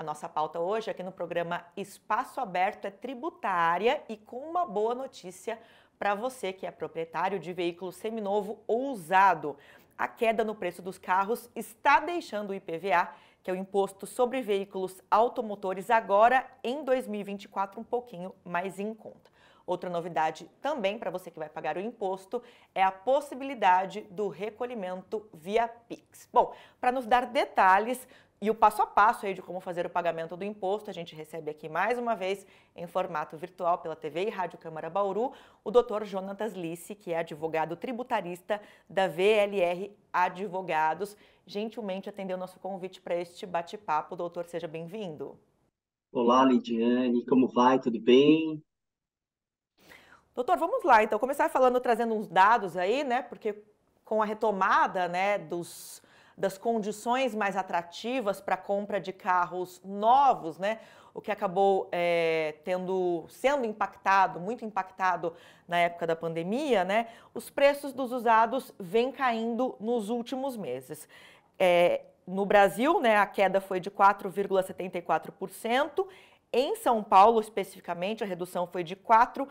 nossa pauta hoje, aqui no programa Espaço Aberto, é tributária e com uma boa notícia para você que é proprietário de veículo seminovo ou usado. A queda no preço dos carros está deixando o IPVA, que é o Imposto sobre Veículos Automotores, agora em 2024 um pouquinho mais em conta. Outra novidade também para você que vai pagar o imposto é a possibilidade do recolhimento via Pix. Bom, para nos dar detalhes e o passo a passo aí de como fazer o pagamento do imposto, a gente recebe aqui mais uma vez em formato virtual pela TV e Rádio Câmara Bauru, o Dr. Jonatas Lisse, que é advogado tributarista da VLR Advogados. Gentilmente atendeu nosso convite para este bate-papo. Doutor, seja bem-vindo. Olá, Lidiane, como vai? Tudo bem? Doutor, vamos lá, então, começar falando, trazendo uns dados aí, né, porque com a retomada, né, das condições mais atrativas para a compra de carros novos, né, o que acabou sendo impactado, muito impactado na época da pandemia, né, os preços dos usados vêm caindo nos últimos meses. No Brasil, né, a queda foi de 4,74%. Em São Paulo, especificamente, a redução foi de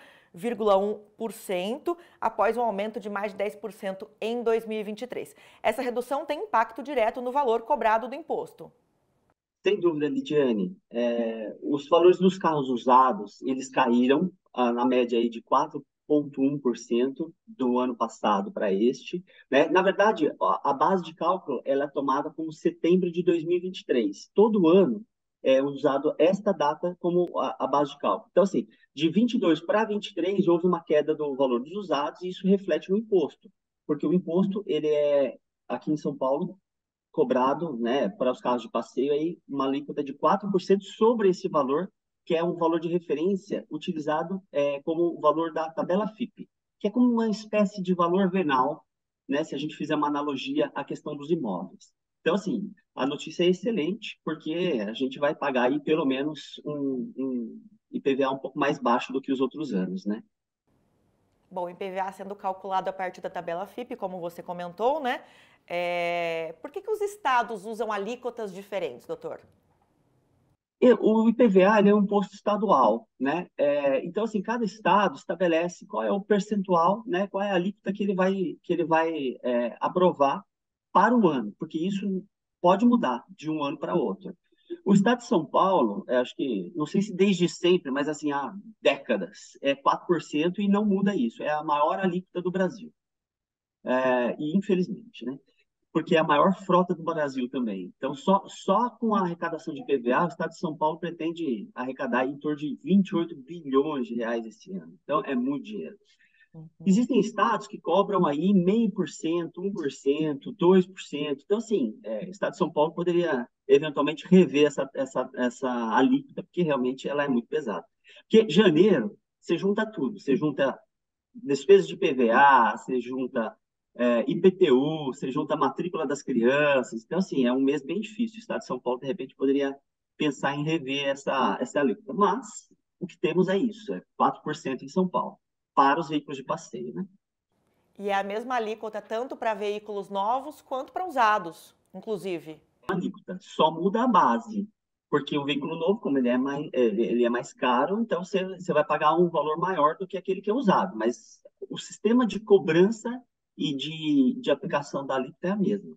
4,1%, após um aumento de mais de 10% em 2023. Essa redução tem impacto direto no valor cobrado do imposto. Sem dúvida, Lidiane. Os valores dos carros usados, eles caíram na média aí de 4,1% do ano passado para este, né? Na verdade, a base de cálculo ela é tomada como setembro de 2023. Todo ano é usado esta data como a base de cálculo. Então, assim, de 22 para 23 houve uma queda do valor dos usados e isso reflete no imposto, porque o imposto, ele é, aqui em São Paulo, cobrado, né, para os carros de passeio, aí, uma alíquota de 4% sobre esse valor, que é um valor de referência utilizado como o valor da tabela FIPE, que é como uma espécie de valor venal, né, se a gente fizer uma analogia à questão dos imóveis. Então, assim, a notícia é excelente, porque a gente vai pagar aí pelo menos um IPVA um pouco mais baixo do que os outros anos, né? Bom, o IPVA sendo calculado a partir da tabela FIPE, como você comentou, né? Por que os estados usam alíquotas diferentes, doutor? O IPVA ele é um imposto estadual, né? Então, assim, cada estado estabelece qual é o percentual, né? Qual é a alíquota que ele vai aprovar para o ano, porque isso pode mudar de um ano para outro. O estado de São Paulo, acho que, não sei se desde sempre, mas assim, há décadas, é 4% e não muda isso. É a maior alíquota do Brasil. E infelizmente, né? Porque é a maior frota do Brasil também. Então, só com a arrecadação de PVA, o Estado de São Paulo pretende arrecadar em torno de 28 bilhões de reais esse ano. Então, é muito dinheiro. Uhum. Existem estados que cobram aí 0,5%, 1%, 2%. Então, assim, o Estado de São Paulo poderia eventualmente rever essa alíquota, porque realmente ela é muito pesada. Porque janeiro, você junta tudo. Você junta despesas de PVA, você junta IPTU, você junta a matrícula das crianças. Então, assim, é um mês bem difícil. O Estado de São Paulo, de repente, poderia pensar em rever essa alíquota. Mas o que temos é isso, é 4% em São Paulo, para os veículos de passeio, né? E é a mesma alíquota tanto para veículos novos quanto para usados, inclusive. A alíquota só muda a base, porque o veículo novo, como ele é mais caro, então você vai pagar um valor maior do que aquele que é usado. Mas o sistema de cobrança e de aplicação da alíquota é a mesma.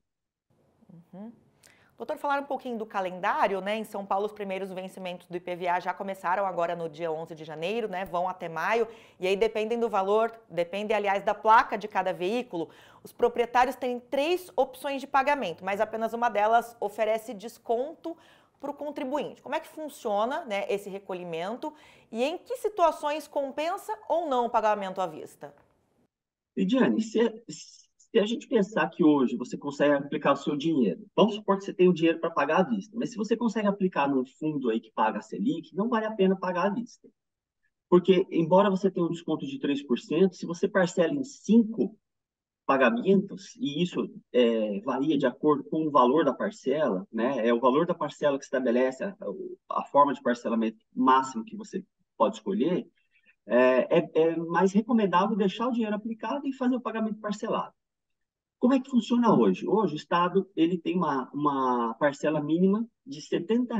Uhum. Doutor, falar um pouquinho do calendário, né? Em São Paulo, os primeiros vencimentos do IPVA já começaram agora no dia 11 de janeiro, né? Vão até maio, e aí dependem do valor, depende, aliás, da placa de cada veículo. Os proprietários têm 3 opções de pagamento, mas apenas uma delas oferece desconto para o contribuinte. Como é que funciona, né, esse recolhimento e em que situações compensa ou não o pagamento à vista? Lidiane, se a gente pensar que hoje você consegue aplicar o seu dinheiro, vamos supor que você tem o dinheiro para pagar à vista, mas se você consegue aplicar num fundo aí que paga a Selic, não vale a pena pagar à vista. Porque, embora você tenha um desconto de 3%, se você parcela em 5 pagamentos, e isso varia de acordo com o valor da parcela, né? É o valor da parcela que estabelece a forma de parcelamento máximo que você pode escolher. É mais recomendável deixar o dinheiro aplicado e fazer o pagamento parcelado. Como é que funciona hoje? Hoje o Estado ele tem uma parcela mínima de R$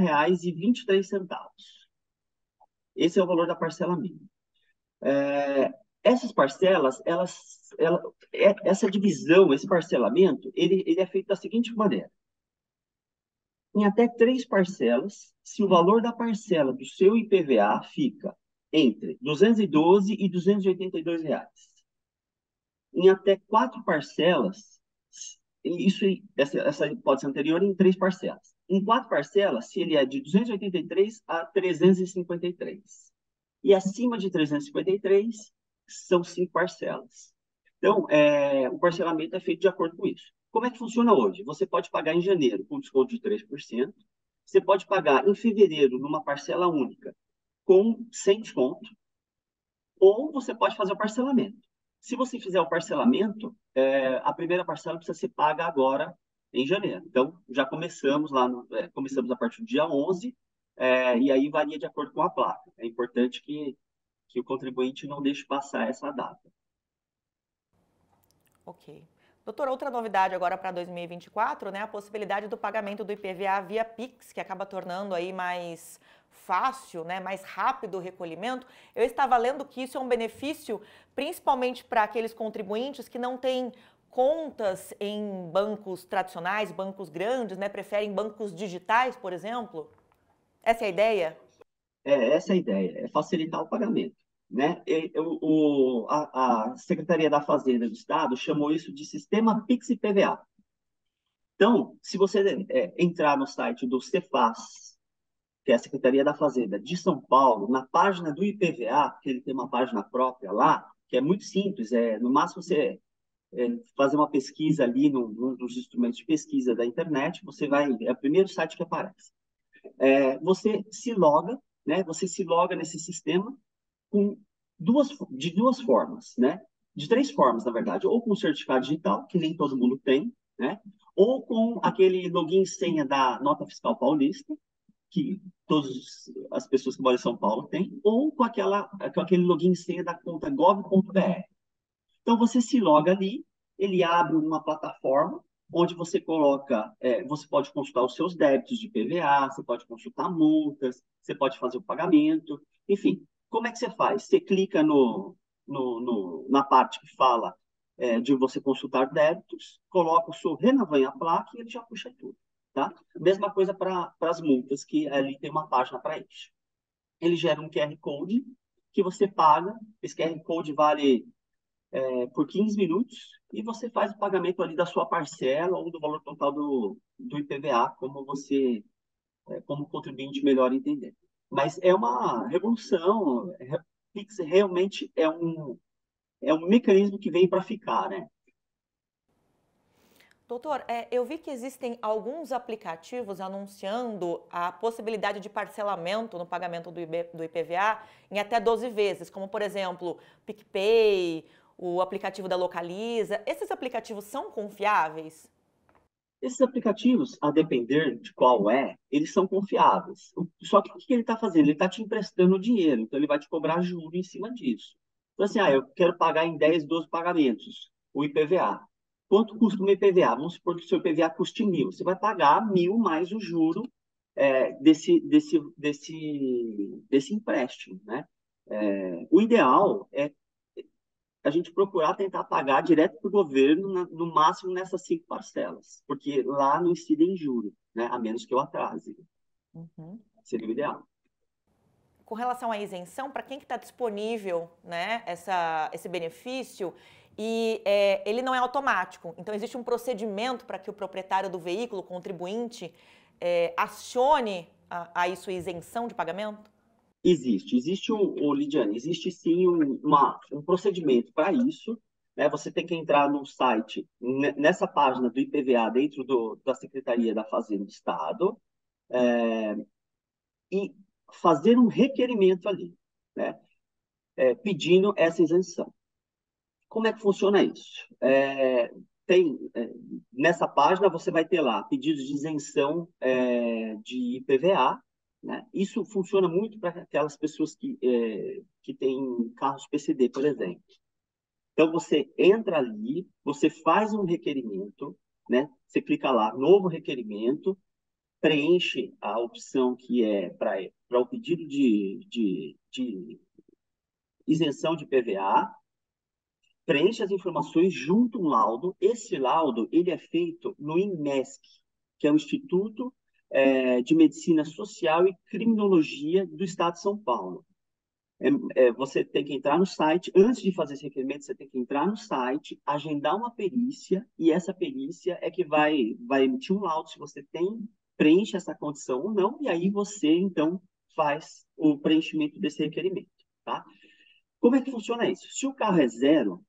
70,23. Esse é o valor da parcela mínima. Essas parcelas, essa divisão, esse parcelamento, ele é feito da seguinte maneira. Em até 3 parcelas, se o valor da parcela do seu IPVA fica entre R$ 212 e R$ 282. Em até 4 parcelas, essa hipótese anterior em 3 parcelas. Em 4 parcelas, se ele é de 283 a 353. E acima de 353, são 5 parcelas. Então, o parcelamento é feito de acordo com isso. Como é que funciona hoje? Você pode pagar em janeiro com desconto de 3%. Você pode pagar em fevereiro numa parcela única sem desconto. Ou você pode fazer o parcelamento. Se você fizer o parcelamento, a primeira parcela precisa ser paga agora, em janeiro. Então, já começamos começamos a partir do dia 11, e aí varia de acordo com a placa. É importante que o contribuinte não deixe passar essa data. Ok. Doutor, outra novidade agora para 2024, né? A possibilidade do pagamento do IPVA via Pix, que acaba tornando aí mais fácil, né, mais rápido o recolhimento. Eu estava lendo que isso é um benefício principalmente para aqueles contribuintes que não têm contas em bancos tradicionais, bancos grandes, né, preferem bancos digitais, por exemplo. Essa é a ideia? Essa é a ideia, é facilitar o pagamento. Né? A Secretaria da Fazenda do Estado chamou isso de Sistema Pix e PVA. Então, se você entrar no site do Cefaz, que é a Secretaria da Fazenda de São Paulo, na página do IPVA, que ele tem uma página própria lá, que é muito simples, no máximo você fazer uma pesquisa ali num dos instrumentos de pesquisa da internet, você vai, é o primeiro site que aparece. Você se loga, né? Você se loga nesse sistema com de duas formas, né? De 3 formas, na verdade, ou com certificado digital, que nem todo mundo tem, né? Ou com aquele login e senha da Nota Fiscal Paulista, que todas as pessoas que moram em São Paulo têm, ou com aquele login e senha da conta gov.br. Então, você se loga ali, ele abre uma plataforma onde você coloca, você pode consultar os seus débitos de PVA, você pode consultar multas, você pode fazer o pagamento, enfim. Como é que você faz? Você clica na parte que fala de você consultar débitos, coloca o seu Renavan a placa e ele já puxa tudo. Tá? Mesma coisa para as multas, que ali tem uma página para isso. Ele gera um QR Code que você paga, esse QR Code vale por 15 minutos e você faz o pagamento ali da sua parcela ou do valor total do IPVA, como contribuinte melhor entender. Mas é uma revolução, Pix realmente é um mecanismo que vem para ficar, né? Doutor, eu vi que existem alguns aplicativos anunciando a possibilidade de parcelamento no pagamento do IPVA em até 12 vezes, como, por exemplo, PicPay, o aplicativo da Localiza. Esses aplicativos são confiáveis? Esses aplicativos, a depender de qual eles são confiáveis. Só que o que ele está fazendo? Ele está te emprestando dinheiro, então ele vai te cobrar juros em cima disso. Então, assim, eu quero pagar em 10, 12 pagamentos o IPVA. Quanto custa o meu IPVA? Vamos supor que o seu IPVA custe 1.000. Você vai pagar 1.000 mais o juro desse empréstimo, né? O ideal é a gente procurar tentar pagar direto para o governo, no máximo nessas 5 parcelas, porque lá não incidem juros, né? A menos que eu atrase. Uhum. Seria o ideal. Com relação à isenção, para quem que está disponível, né, esse benefício, e ele não é automático. Então, existe um procedimento para que o proprietário do veículo, o contribuinte, acione aí sua isenção de pagamento? Existe Lidiane, existe sim um procedimento para isso, né? Você tem que entrar no site, nessa página do IPVA, dentro da Secretaria da Fazenda do Estado, e fazer um requerimento ali, né? Pedindo essa isenção. Como é que funciona isso? Nessa página você vai ter lá pedidos de isenção de IPVA, né? Isso funciona muito para aquelas pessoas que têm carros PCD, por exemplo. Então, você entra ali, você faz um requerimento, né? Você clica lá, novo requerimento, preenche a opção que é para o pedido de isenção de PVA, preenche as informações, junta um laudo. Esse laudo ele é feito no INMESC, que é o Instituto de Medicina Social e Criminologia do Estado de São Paulo. Você tem que entrar no site, antes de fazer esse requerimento, você tem que entrar no site, agendar uma perícia, e essa perícia é que vai emitir um laudo se você preenche essa condição ou não, e aí você, então, faz o preenchimento desse requerimento, tá? Como é que funciona isso? Se o carro é zero,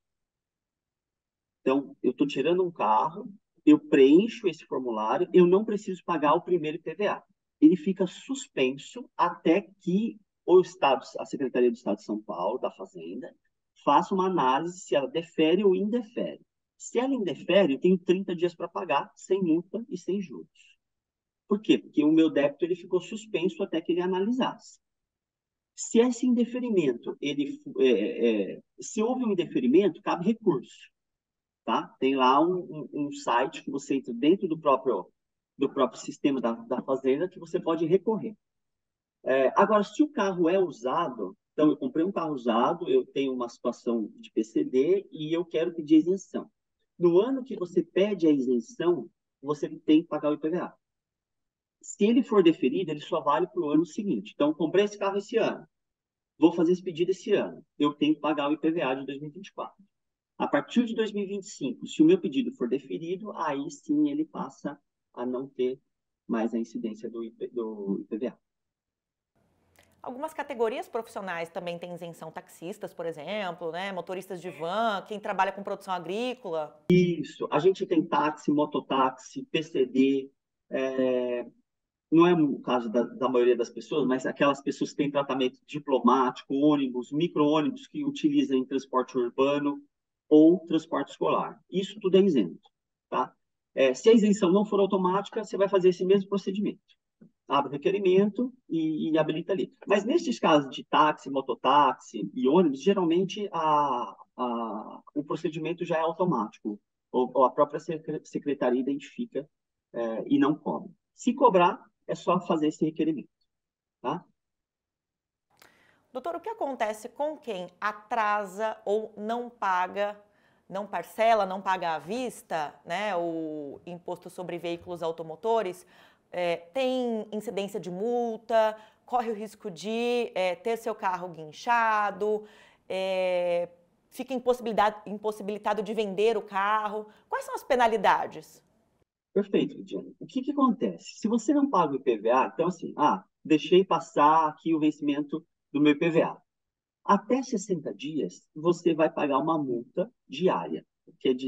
então, eu estou tirando um carro, eu preencho esse formulário, eu não preciso pagar o primeiro IPVA. Ele fica suspenso até que a Secretaria do Estado de São Paulo, da Fazenda, faça uma análise se ela defere ou indefere. Se ela indefere, eu tenho 30 dias para pagar, sem multa e sem juros. Por quê? Porque o meu débito ele ficou suspenso até que ele analisasse. Se esse indeferimento, se houve um indeferimento, cabe recurso. Tá? Tem lá um site que você entra dentro do próprio sistema da Fazenda que você pode recorrer. Agora, se o carro é usado, então eu comprei um carro usado, eu tenho uma situação de PCD e eu quero pedir isenção. No ano que você pede a isenção, você tem que pagar o IPVA. Se ele for deferido, ele só vale para o ano seguinte. Então, comprei esse carro esse ano, vou fazer esse pedido esse ano, eu tenho que pagar o IPVA de 2024. A partir de 2025, se o meu pedido for deferido, aí sim ele passa a não ter mais a incidência do IPVA. Algumas categorias profissionais também têm isenção, taxistas, por exemplo, né? Motoristas de van, quem trabalha com produção agrícola. Isso, a gente tem táxi, mototáxi, PCD, não é o caso da maioria das pessoas, mas aquelas pessoas que têm tratamento diplomático, ônibus, micro-ônibus que utilizam em transporte urbano ou transporte escolar. Isso tudo é isento, tá? Se a isenção não for automática, você vai fazer esse mesmo procedimento. Abre o requerimento e habilita ali. Mas nesses casos de táxi, mototáxi e ônibus, geralmente o procedimento já é automático, ou a própria secretaria identifica e não cobra. Se cobrar, é só fazer esse requerimento, tá? Doutor, o que acontece com quem atrasa ou não paga, não parcela, não paga à vista, né, o imposto sobre veículos automotores? Tem incidência de multa, corre o risco de ter seu carro guinchado, fica impossibilitado de vender o carro. Quais são as penalidades? Perfeito, Lidiane. O que acontece? Se você não paga o IPVA, então assim, deixei passar aqui o vencimento do meu IPVA. Até 60 dias, você vai pagar uma multa diária, que é de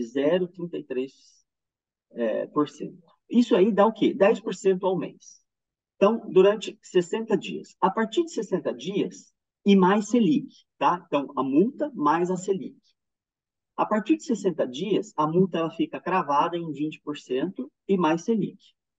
0,33%. Isso aí dá o quê? 10% ao mês. Então, durante 60 dias. A partir de 60 dias, e mais Selic, tá? Então, a multa mais a Selic. A partir de 60 dias, a multa ela fica cravada em 20% e mais Selic.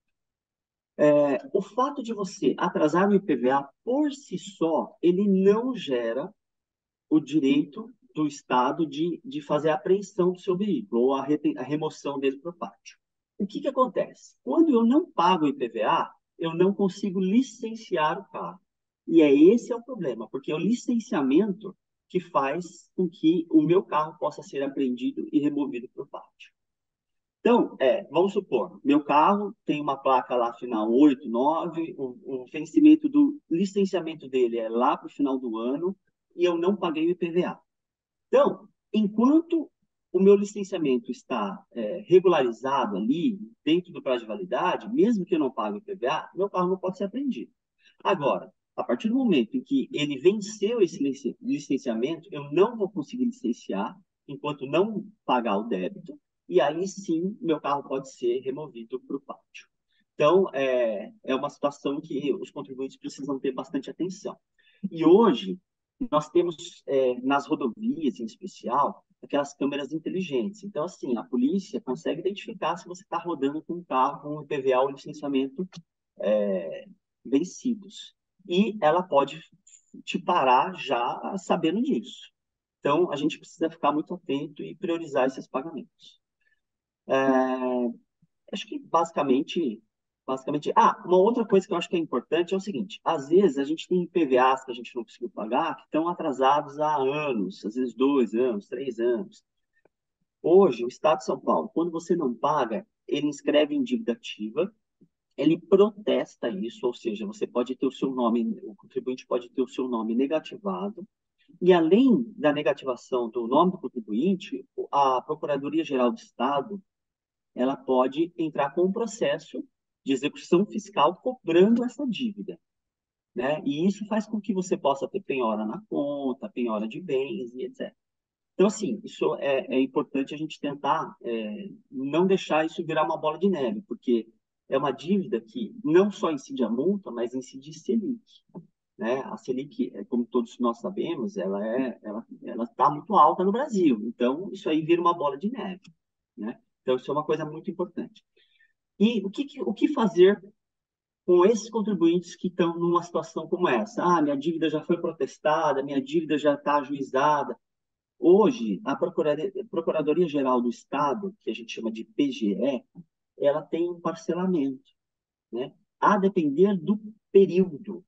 O fato de você atrasar o IPVA por si só, ele não gera o direito do Estado de fazer a apreensão do seu veículo ou a remoção dele por pátio. O que acontece? Quando eu não pago o IPVA, eu não consigo licenciar o carro. E esse é o problema, porque é o licenciamento que faz com que o meu carro possa ser apreendido e removido por pátio. Então, vamos supor, meu carro tem uma placa lá final 8, 9, o vencimento do licenciamento dele é lá para o final do ano e eu não paguei o IPVA. Então, enquanto o meu licenciamento está regularizado ali, dentro do prazo de validade, mesmo que eu não pague o IPVA, meu carro não pode ser apreendido. Agora, a partir do momento em que ele venceu esse licenciamento, eu não vou conseguir licenciar enquanto não pagar o débito, e aí sim meu carro pode ser removido para o pátio. Então, é uma situação que os contribuintes precisam ter bastante atenção. E hoje, nós temos nas rodovias, em especial, aquelas câmeras inteligentes. Então, assim, a polícia consegue identificar se você está rodando com um carro com IPVA ou licenciamento vencidos. E ela pode te parar já sabendo disso. Então, a gente precisa ficar muito atento e priorizar esses pagamentos. Acho que basicamente. Ah, uma outra coisa que eu acho que é importante é o seguinte: às vezes a gente tem IPVAs que a gente não conseguiu pagar que estão atrasados há anos, às vezes 2 anos, 3 anos. Hoje, o Estado de São Paulo, quando você não paga, ele inscreve em dívida ativa, ele protesta isso, ou seja, você pode ter o seu nome, o contribuinte pode ter o seu nome negativado, e além da negativação do nome do contribuinte, a Procuradoria-Geral do Estado, ela pode entrar com um processo de execução fiscal cobrando essa dívida, né? E isso faz com que você possa ter penhora na conta, penhora de bens e etc. Então, assim, isso é importante a gente tentar não deixar isso virar uma bola de neve, porque é uma dívida que não só incide a multa, mas incide Selic, né? A Selic, como todos nós sabemos, ela está muito alta no Brasil. Então, isso aí vira uma bola de neve, né? Então, isso é uma coisa muito importante. E o que fazer com esses contribuintes que estão numa situação como essa? Ah, minha dívida já foi protestada, minha dívida já está ajuizada. Hoje, a Procuradoria-Geral do Estado, que a gente chama de PGE, ela tem um parcelamento, né? A depender do período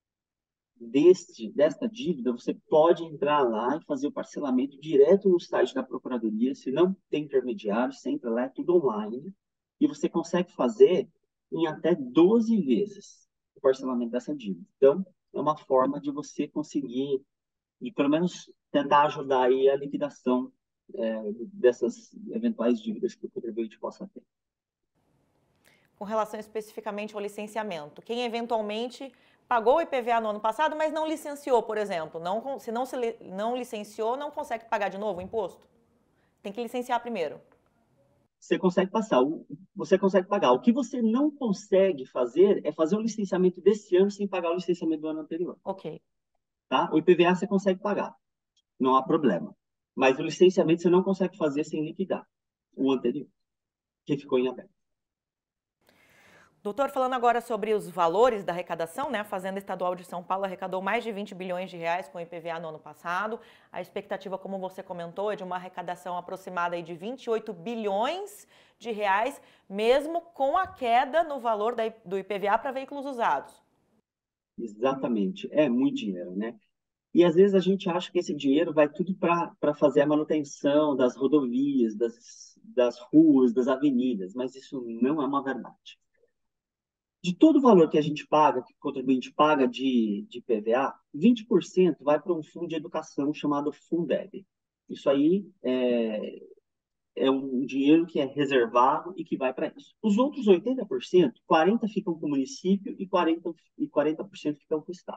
desta dívida, você pode entrar lá e fazer o parcelamento direto no site da Procuradoria. Se não tem intermediário, você entra lá, é tudo online, e você consegue fazer em até 12 vezes o parcelamento dessa dívida. Então, é uma forma de você conseguir, e pelo menos tentar ajudar aí a liquidação dessas eventuais dívidas que o contribuinte possa ter. Com relação especificamente ao licenciamento, quem eventualmente pagou o IPVA no ano passado, mas não licenciou, por exemplo, se não licenciou, não consegue pagar de novo o imposto? Tem que licenciar primeiro. Você consegue passar, você consegue pagar. O que você não consegue fazer é fazer o licenciamento desse ano sem pagar o licenciamento do ano anterior. Ok. Tá? O IPVA você consegue pagar, não há problema. Mas o licenciamento você não consegue fazer sem liquidar o anterior, que ficou em aberto. Doutor, falando agora sobre os valores da arrecadação, né? A Fazenda Estadual de São Paulo arrecadou mais de 20 bilhões de reais com o IPVA no ano passado. A expectativa, como você comentou, é de uma arrecadação aproximada aí de 28 bilhões de reais, mesmo com a queda no valor do IPVA para veículos usados. Exatamente, é muito dinheiro, né? E às vezes a gente acha que esse dinheiro vai tudo para fazer a manutenção das rodovias, das ruas, das avenidas, mas isso não é uma verdade. De todo o valor que a gente paga, que o contribuinte paga de PVA, 20% vai para um fundo de educação chamado Fundeb. Isso aí é um dinheiro que é reservado e que vai para isso. Os outros 80%, 40% ficam com o município e 40% ficam com o Estado.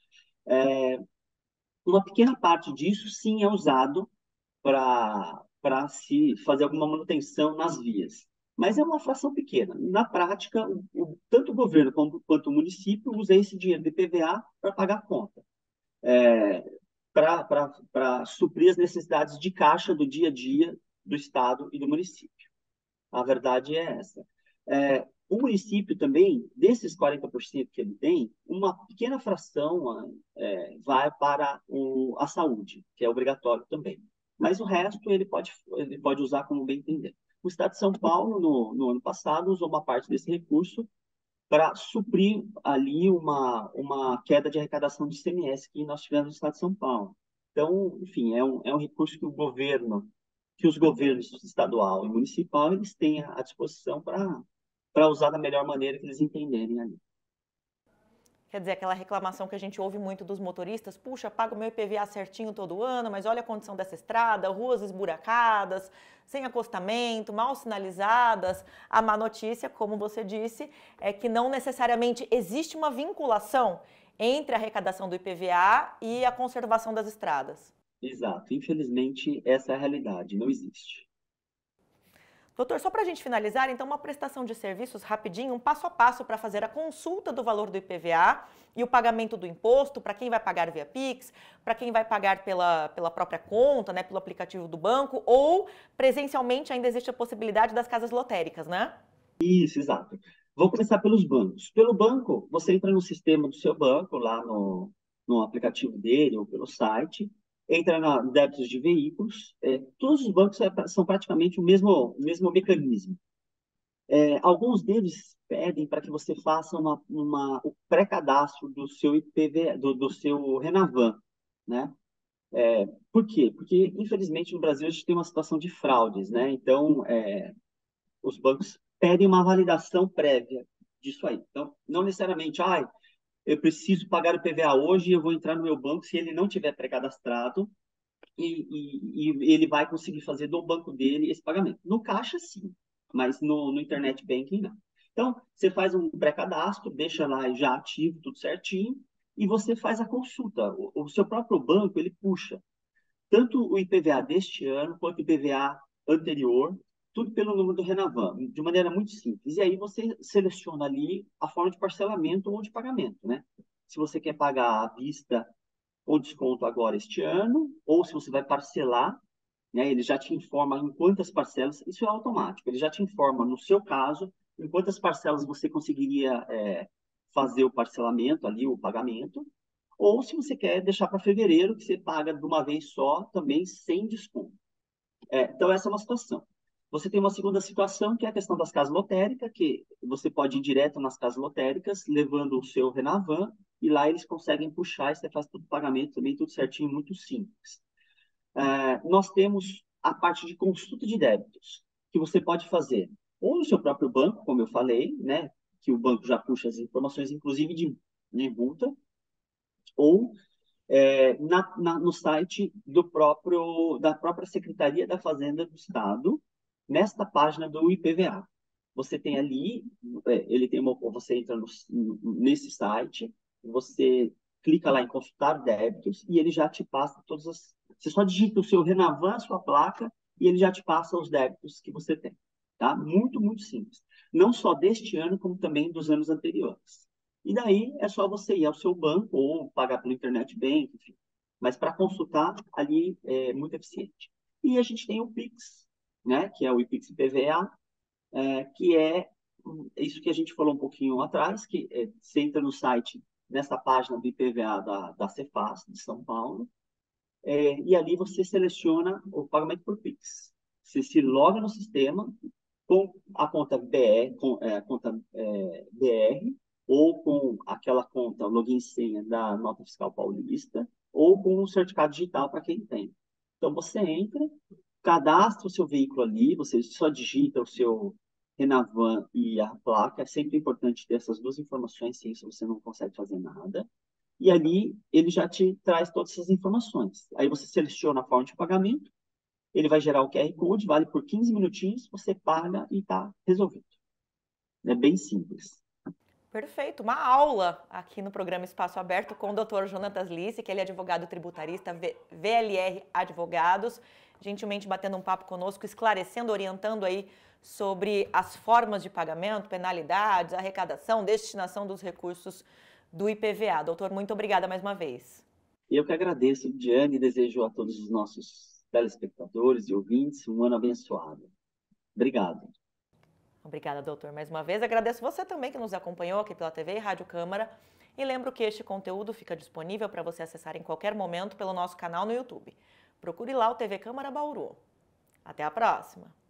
Uma pequena parte disso, sim, é usado para se fazer alguma manutenção nas vias. Mas é uma fração pequena. Na prática, tanto o governo quanto o município usa esse dinheiro de PVA para pagar a conta, para suprir as necessidades de caixa do dia a dia do Estado e do município. A verdade é essa. O município também, desses 40% que ele tem, uma pequena fração vai para a saúde, que é obrigatório também. Mas o resto ele pode usar como bem entender. O Estado de São Paulo, no ano passado, usou uma parte desse recurso para suprir ali uma queda de arrecadação de ICMS que nós tivemos no Estado de São Paulo. Então, enfim, é um recurso que os governos estadual e municipal, eles têm à disposição para usar da melhor maneira que eles entenderem ali. Quer dizer, aquela reclamação que a gente ouve muito dos motoristas, puxa, pago meu IPVA certinho todo ano, mas olha a condição dessa estrada, ruas esburacadas, sem acostamento, mal sinalizadas. A má notícia, como você disse, é que não necessariamente existe uma vinculação entre a arrecadação do IPVA e a conservação das estradas. Exato. Infelizmente, essa é a realidade, não existe. Doutor, só para a gente finalizar, então, uma prestação de serviços rapidinho, um passo a passo para fazer a consulta do valor do IPVA e o pagamento do imposto, para quem vai pagar via Pix, para quem vai pagar pela própria conta, né, pelo aplicativo do banco, ou presencialmente ainda existe a possibilidade das casas lotéricas, né? Isso, exato. Vou começar pelos bancos. Pelo banco, você entra no sistema do seu banco, lá no aplicativo dele ou pelo site, entra na débitos de veículos. Todos os bancos são praticamente o mesmo mecanismo. Alguns deles pedem para que você faça o pré-cadastro do seu IPV, do seu Renavan, né? Por quê? Porque, infelizmente, no Brasil a gente tem uma situação de fraudes, né? Então, os bancos pedem uma validação prévia disso aí. Então, não necessariamente, eu preciso pagar o IPVA hoje e eu vou entrar no meu banco se ele não tiver pré-cadastrado e ele vai conseguir fazer do banco dele esse pagamento. No caixa, sim, mas no internet banking, não. Então, você faz um pré-cadastro, deixa lá já ativo, tudo certinho, e você faz a consulta. O seu próprio banco, ele puxa tanto o IPVA deste ano quanto o IPVA anterior, tudo pelo número do Renavan, de maneira muito simples. E aí você seleciona ali a forma de parcelamento ou de pagamento, né? Se você quer pagar à vista ou desconto agora este ano, ou se você vai parcelar, né? Ele já te informa em quantas parcelas, isso é automático, ele já te informa, no seu caso, em quantas parcelas você conseguiria fazer o parcelamento ali, o pagamento, ou se você quer deixar para fevereiro, que você paga de uma vez só, também sem desconto. Então, essa é uma situação. Você tem uma segunda situação, que é a questão das casas lotéricas, que você pode ir direto nas casas lotéricas, levando o seu Renavan, e lá eles conseguem puxar, e você faz todo o pagamento também, tudo certinho, muito simples. Nós temos a parte de consulta de débitos, que você pode fazer ou no seu próprio banco, como eu falei, né, que o banco já puxa as informações, inclusive de multa, ou no site da própria Secretaria da Fazenda do Estado, nesta página do IPVA. Você tem ali, você entra nesse site, você clica lá em consultar débitos e ele já te passa todas as. Você só digita o seu Renavan, a sua placa, e ele já te passa os débitos que você tem. Tá? Muito, muito simples. Não só deste ano, como também dos anos anteriores. E daí é só você ir ao seu banco ou pagar pelo internet bank, enfim. Mas para consultar, ali é muito eficiente. E a gente tem o Pix, né, que é o IPix IPVA, que é isso que a gente falou um pouquinho atrás, que você entra no site, nessa página do IPVA da Cefaz, de São Paulo, e ali você seleciona o pagamento por Pix. Você se loga no sistema com a conta BR, BR, ou com aquela conta login e senha da Nota Fiscal Paulista, ou com um certificado digital para quem tem. Então você entra, cadastra o seu veículo ali, você só digita o seu Renavan e a placa. É sempre importante ter essas duas informações, sem isso você não consegue fazer nada. E ali ele já te traz todas essas informações. Aí você seleciona a forma de pagamento, ele vai gerar o QR Code, vale por 15 minutinhos, você paga e está resolvido. É bem simples. Perfeito, uma aula aqui no programa Espaço Aberto com o Dr. Jonatas Lisse, que ele é advogado tributarista, VLR Advogados, gentilmente batendo um papo conosco, esclarecendo, orientando aí sobre as formas de pagamento, penalidades, arrecadação, destinação dos recursos do IPVA. Doutor, muito obrigada mais uma vez. Eu que agradeço, Diane, e desejo a todos os nossos telespectadores e ouvintes um ano abençoado. Obrigado. Obrigada, doutor, mais uma vez. Agradeço você também que nos acompanhou aqui pela TV e Rádio Câmara. E lembro que este conteúdo fica disponível para você acessar em qualquer momento pelo nosso canal no YouTube. Procure lá o TV Câmara Bauru. Até a próxima!